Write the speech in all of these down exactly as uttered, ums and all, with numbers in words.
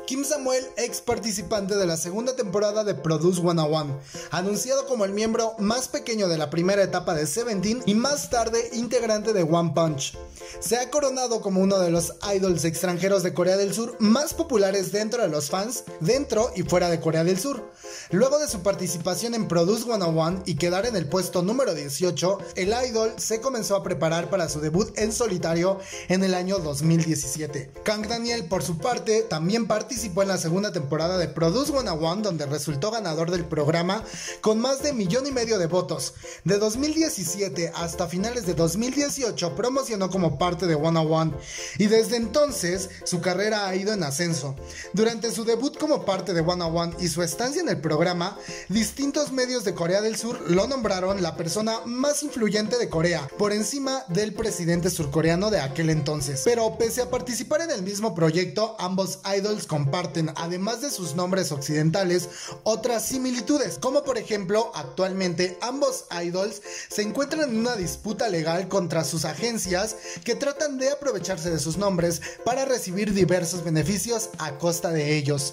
Kim Samuel, ex participante de la segunda temporada de Produce ciento uno, anunciado como el miembro más pequeño de la primera etapa de Seventeen y más tarde integrante de One Punch. Se ha coronado como uno de los idols extranjeros de Corea del Sur más populares dentro de los fans, dentro y fuera de Corea del Sur. Luego de su participación en Produce ciento uno y quedar en el puesto número dieciocho, el idol se comenzó a preparar para su debut en solitario en el año dos mil diecisiete. Kang Daniel, por su parte, también participó en la segunda temporada de Produce ciento uno, donde resultó ganador del programa con más de millón y medio de votos. De dos mil diecisiete hasta finales de dos mil dieciocho promocionó como parte de ciento uno y desde entonces su carrera ha ido en ascenso. Durante su debut como parte de ciento uno y su estancia en el programa, distintos medios de Corea del Sur lo nombraron la persona más influyente de Corea, por encima del presidente surcoreano de aquel entonces. Pero pese a participar en el mismo proyecto, ambos idols comparten, además de sus nombres occidentales, otras similitudes, como por ejemplo, actualmente ambos idols se encuentran en una disputa legal contra sus agencias que tratan de aprovecharse de sus nombres para recibir diversos beneficios a costa de ellos.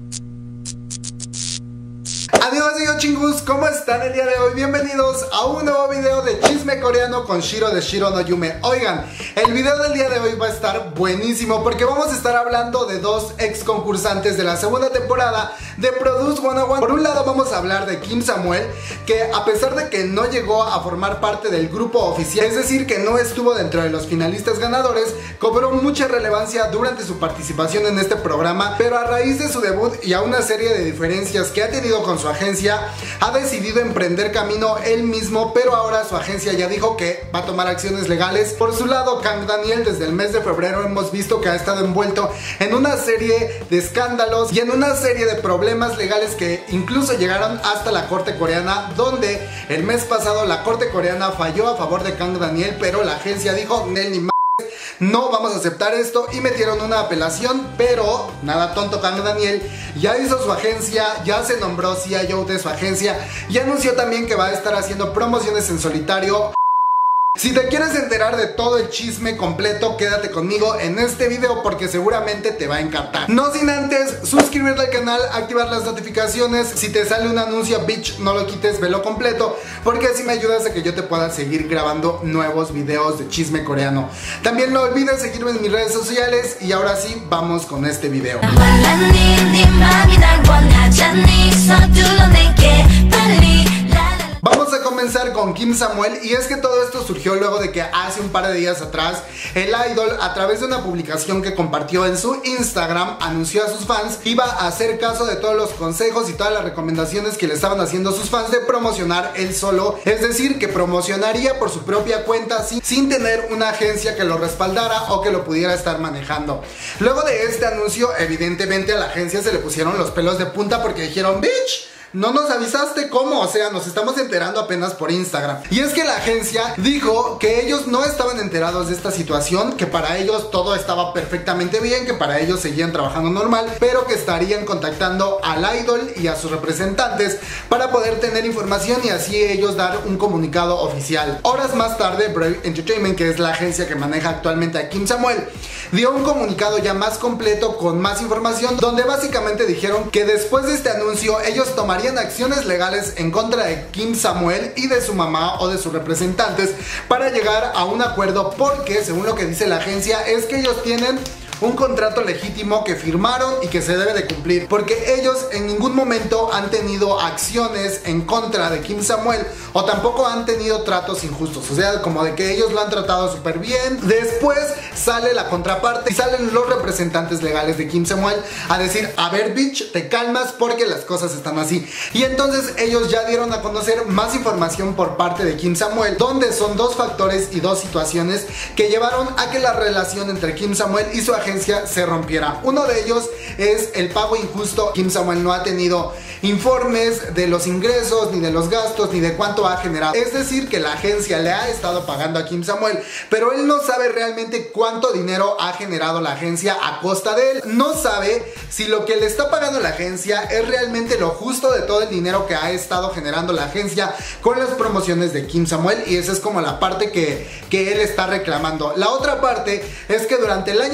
Adiós, yo chingus, ¿cómo están el día de hoy? Bienvenidos a un nuevo video de chisme coreano con Shiro de Shiro no Yume. Oigan, el video del día de hoy va a estar buenísimo porque vamos a estar hablando de dos ex concursantes de la segunda temporada de Produce ciento uno. Por un lado vamos a hablar de Kim Samuel, que a pesar de que no llegó a formar parte del grupo oficial, es decir, que no estuvo dentro de los finalistas ganadores, cobró mucha relevancia durante su participación en este programa, pero a raíz de su debut y a una serie de diferencias que ha tenido con su agencia, ha decidido emprender camino él mismo, pero ahora su agencia ya dijo que va a tomar acciones legales. Por su lado, Kang Daniel, desde el mes de febrero hemos visto que ha estado envuelto en una serie de escándalos y en una serie de problemas legales que incluso llegaron hasta la corte coreana, donde el mes pasado la corte coreana falló a favor de Kang Daniel, pero la agencia dijo, Nel ni m***, no vamos a aceptar esto, y metieron una apelación. Pero nada tonto, Kang Daniel ya hizo su agencia, ya se nombró C I O de su agencia y anunció también que va a estar haciendo promociones en solitario. Si te quieres enterar de todo el chisme completo, quédate conmigo en este video porque seguramente te va a encantar. No sin antes suscribirte al canal, activar las notificaciones. Si te sale un anuncio, bitch, no lo quites, velo completo, porque así me ayudas a que yo te pueda seguir grabando nuevos videos de chisme coreano. También no olvides seguirme en mis redes sociales. Y ahora sí, vamos con este video. Vamos a comenzar con Kim Samuel, y es que todo esto surgió luego de que hace un par de días atrás el idol, a través de una publicación que compartió en su Instagram, anunció a sus fans que iba a hacer caso de todos los consejos y todas las recomendaciones que le estaban haciendo sus fans de promocionar él solo, es decir, que promocionaría por su propia cuenta sin, sin tener una agencia que lo respaldara o que lo pudiera estar manejando. Luego de este anuncio, evidentemente a la agencia se le pusieron los pelos de punta porque dijeron, bitch, no nos avisaste, ¿cómo? O sea, nos estamos enterando apenas por Instagram. Y es que la agencia dijo que ellos no estaban enterados de esta situación, que para ellos todo estaba perfectamente bien, que para ellos seguían trabajando normal, pero que estarían contactando al idol y a sus representantes para poder tener información y así ellos dar un comunicado oficial. Horas más tarde, Brave Entertainment, que es la agencia que maneja actualmente a Kim Samuel, dio un comunicado ya más completo con más información, donde básicamente dijeron que después de este anuncio ellos tomarían acciones legales en contra de Kim Samuel y de su mamá o de sus representantes para llegar a un acuerdo, porque según lo que dice la agencia es que ellos tienen un contrato legítimo que firmaron y que se debe de cumplir, porque ellos en ningún momento han tenido acciones en contra de Kim Samuel o tampoco han tenido tratos injustos, o sea, como de que ellos lo han tratado súper bien. Después sale la contraparte y salen los representantes legales de Kim Samuel a decir, a ver, bitch, te calmas porque las cosas están así. Y entonces ellos ya dieron a conocer más información por parte de Kim Samuel, donde son dos factores y dos situaciones que llevaron a que la relación entre Kim Samuel y su agencia se rompiera. Uno de ellos es el pago injusto. Kim Samuel no ha tenido informes de los ingresos, ni de los gastos, ni de cuánto ha generado. Es decir, que la agencia le ha estado pagando a Kim Samuel, pero él no sabe realmente cuánto dinero ha generado la agencia a costa de él. No sabe si lo que le está pagando la agencia es realmente lo justo de todo el dinero que ha estado generando la agencia con las promociones de Kim Samuel, y esa es como la parte que, que él está reclamando. La otra parte es que durante el año pasado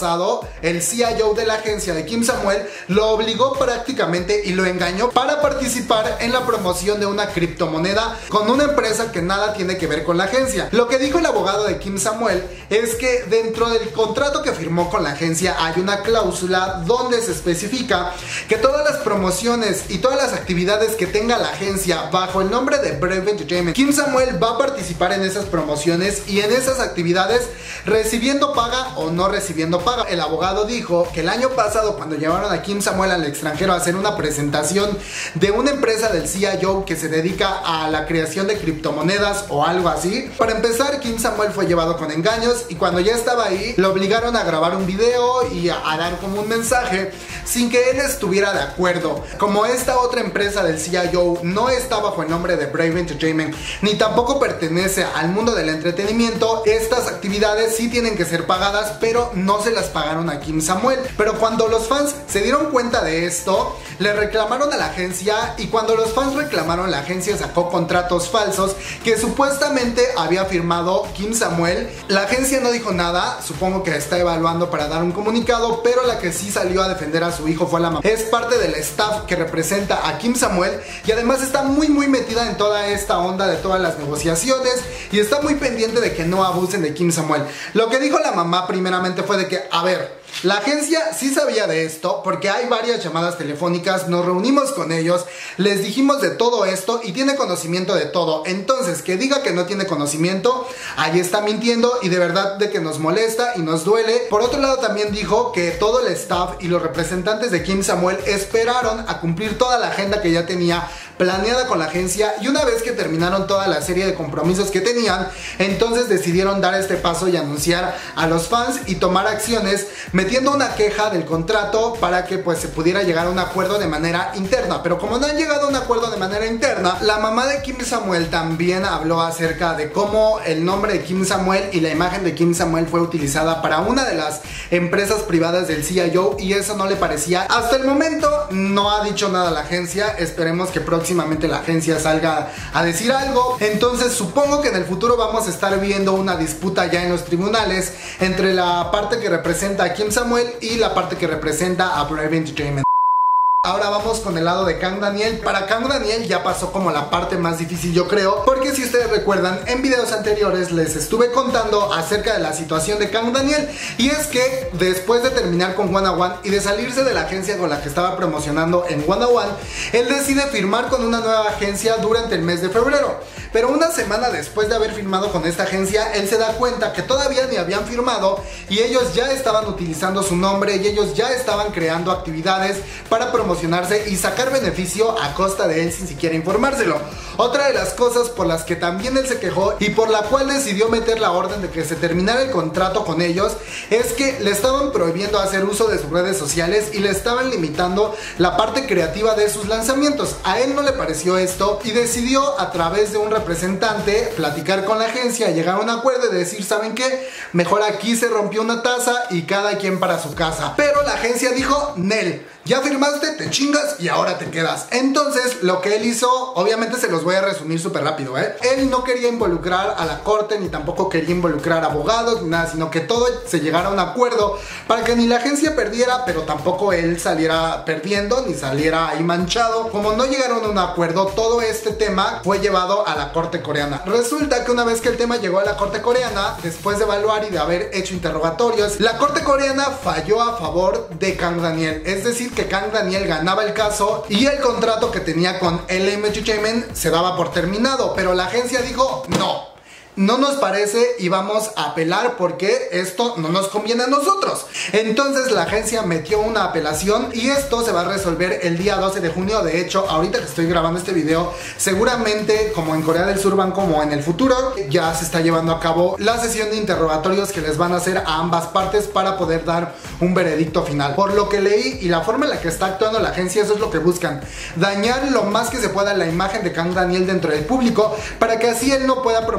pasado, el C I O de la agencia de Kim Samuel lo obligó prácticamente y lo engañó para participar en la promoción de una criptomoneda con una empresa que nada tiene que ver con la agencia. Lo que dijo el abogado de Kim Samuel es que dentro del contrato que firmó con la agencia hay una cláusula donde se especifica que todas las promociones y todas las actividades que tenga la agencia bajo el nombre de Brave Entertainment, Kim Samuel va a participar en esas promociones y en esas actividades recibiendo paga o no recibiendo paga. El abogado dijo que el año pasado, cuando llevaron a Kim Samuel al extranjero a hacer una presentación de una empresa del C I O que se dedica a la creación de criptomonedas o algo así, para empezar, Kim Samuel fue llevado con engaños y cuando ya estaba ahí lo obligaron a grabar un video y a, a dar como un mensaje sin que él estuviera de acuerdo. Como esta otra empresa del C I O no está bajo el nombre de Brave Entertainment ni tampoco pertenece al mundo del entretenimiento, estas actividades sí tienen que ser pagadas, pero no se las pagaron a Kim Samuel. Pero cuando los fans se dieron cuenta de esto, le reclamaron a la agencia y cuando los fans reclamaron, la agencia sacó contratos falsos que supuestamente había firmado Kim Samuel. La agencia no dijo nada, supongo que está evaluando para dar un comunicado, pero la que sí salió a defender a su hijo fue la mamá. Es parte del staff que representa a Kim Samuel y además está muy muy metida en toda esta onda de todas las negociaciones y está muy pendiente de que no abusen de Kim Samuel. Lo que dijo la mamá primeramente fue de que, a ver, la agencia sí sabía de esto porque hay varias llamadas telefónicas, nos reunimos con ellos, les dijimos de todo esto y tiene conocimiento de todo. Entonces, que diga que no tiene conocimiento, ahí está mintiendo y de verdad de que nos molesta y nos duele. Por otro lado, también dijo que todo el staff y los representantes de Kim Samuel esperaron a cumplir toda la agenda que ya tenía planeada con la agencia y una vez que terminaron toda la serie de compromisos que tenían, entonces decidieron dar este paso y anunciar a los fans y tomar acciones metiendo una queja del contrato para que pues se pudiera llegar a un acuerdo de manera interna. Pero como no han llegado a un acuerdo de manera interna, la mamá de Kim Samuel también habló acerca de cómo el nombre de Kim Samuel y la imagen de Kim Samuel fue utilizada para una de las empresas privadas del C I O y eso no le parecía. Hasta el momento no ha dicho nada la agencia, esperemos que próximamente la agencia salga a decir algo. Entonces supongo que en el futuro vamos a estar viendo una disputa ya en los tribunales entre la parte que representa a Kim Samuel y la parte que representa a Brave Entertainment. Ahora vamos con el lado de Kang Daniel. Para Kang Daniel ya pasó como la parte más difícil, yo creo, porque si ustedes recuerdan, en videos anteriores les estuve contando acerca de la situación de Kang Daniel. Y es que después de terminar con Wanna One y de salirse de la agencia con la que estaba promocionando en Wanna One, él decide firmar con una nueva agencia durante el mes de febrero. Pero una semana después de haber firmado con esta agencia, él se da cuenta que todavía ni habían firmado y ellos ya estaban utilizando su nombre y ellos ya estaban creando actividades para promocionarse y sacar beneficio a costa de él sin siquiera informárselo. Otra de las cosas por las que también él se quejó y por la cual decidió meter la orden de que se terminara el contrato con ellos es que le estaban prohibiendo hacer uso de sus redes sociales y le estaban limitando la parte creativa de sus lanzamientos. A él no le pareció esto y decidió a través de un representante platicar con la agencia, llegar a un acuerdo y decir, ¿saben qué? Mejor aquí se rompió una taza y cada quien para su casa. Pero la agencia dijo, Nel, ya firmaste, te chingas y ahora te quedas. Entonces lo que él hizo, obviamente se los voy a resumir súper rápido, ¿eh? Él no quería involucrar a la corte ni tampoco quería involucrar abogados ni nada, sino que todo se llegara a un acuerdo para que ni la agencia perdiera, pero tampoco él saliera perdiendo ni saliera ahí manchado. Como no llegaron a un acuerdo, todo este tema fue llevado a la corte coreana. Resulta que una vez que el tema llegó a la corte coreana, después de evaluar y de haber hecho interrogatorios, la corte coreana falló a favor de Kang Daniel, es decir que Kang Daniel ganaba el caso y el contrato que tenía con L M Entertainment se daba por terminado, pero la agencia dijo no. No nos parece y vamos a apelar porque esto no nos conviene a nosotros. Entonces la agencia metió una apelación y esto se va a resolver el día doce de junio. De hecho, ahorita que estoy grabando este video, seguramente como en Corea del Sur van como en el futuro, ya se está llevando a cabo la sesión de interrogatorios que les van a hacer a ambas partes para poder dar un veredicto final. Por lo que leí y la forma en la que está actuando la agencia, eso es lo que buscan: dañar lo más que se pueda la imagen de Kang Daniel dentro del público para que así él no pueda promocionar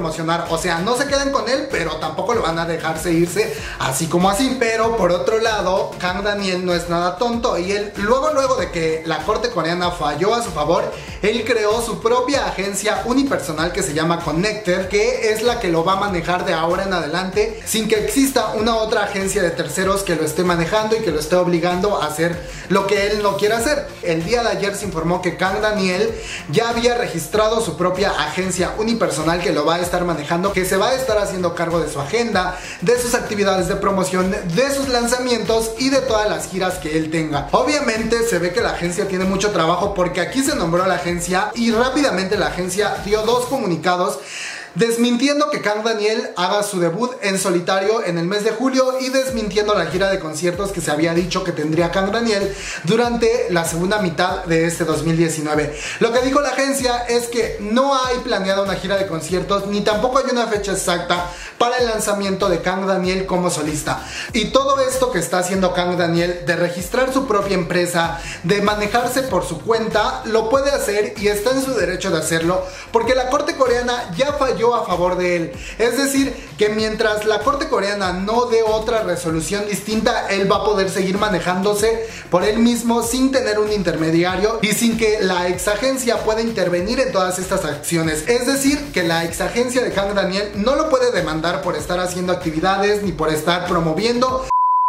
O sea, no se quedan con él, pero tampoco lo van a dejarse irse así como así. Pero por otro lado, Kang Daniel no es nada tonto y él, luego luego de que la corte coreana falló a su favor, él creó su propia agencia unipersonal que se llama Connected, que es la que lo va a manejar de ahora en adelante sin que exista una otra agencia de terceros que lo esté manejando y que lo esté obligando a hacer lo que él no quiere hacer. El día de ayer se informó que Kang Daniel ya había registrado su propia agencia unipersonal que lo va a estar manejando, que se va a estar haciendo cargo de su agenda, de sus actividades de promoción, de sus lanzamientos y de todas las giras que él tenga. Obviamente se ve que la agencia tiene mucho trabajo porque aquí se nombró la agencia y rápidamente la agencia dio dos comunicados desmintiendo que Kang Daniel haga su debut en solitario en el mes de julio y desmintiendo la gira de conciertos que se había dicho que tendría Kang Daniel durante la segunda mitad de este dos mil diecinueve. Lo que dijo la agencia es que no hay planeada una gira de conciertos ni tampoco hay una fecha exacta para el lanzamiento de Kang Daniel como solista. Y todo esto que está haciendo Kang Daniel de registrar su propia empresa, de manejarse por su cuenta, lo puede hacer y está en su derecho de hacerlo porque la corte coreana ya falló a favor de él. Es decir, que mientras la corte coreana no dé otra resolución distinta, él va a poder seguir manejándose por él mismo sin tener un intermediario y sin que la exagencia pueda intervenir en todas estas acciones. Es decir, que la exagencia de Kang Daniel no lo puede demandar por estar haciendo actividades ni por estar promoviendo.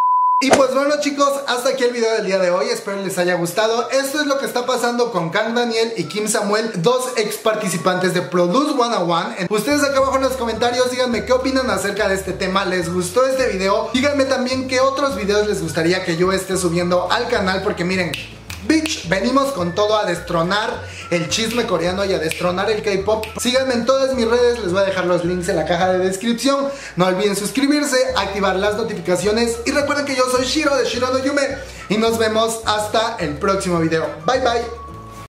Y pues bueno chicos, hasta aquí el video del día de hoy, espero les haya gustado. Esto es lo que está pasando con Kang Daniel y Kim Samuel, dos ex participantes de Produce ciento uno. Ustedes acá abajo en los comentarios díganme qué opinan acerca de este tema, ¿les gustó este video? Díganme también qué otros videos les gustaría que yo esté subiendo al canal, porque miren, bitch, venimos con todo a destronar el chisme coreano y a destronar el K-pop. Síganme en todas mis redes, les voy a dejar los links en la caja de descripción. No olviden suscribirse, activar las notificaciones y recuerden que yo soy Shiro de Shiro no Yume y nos vemos hasta el próximo video. Bye bye.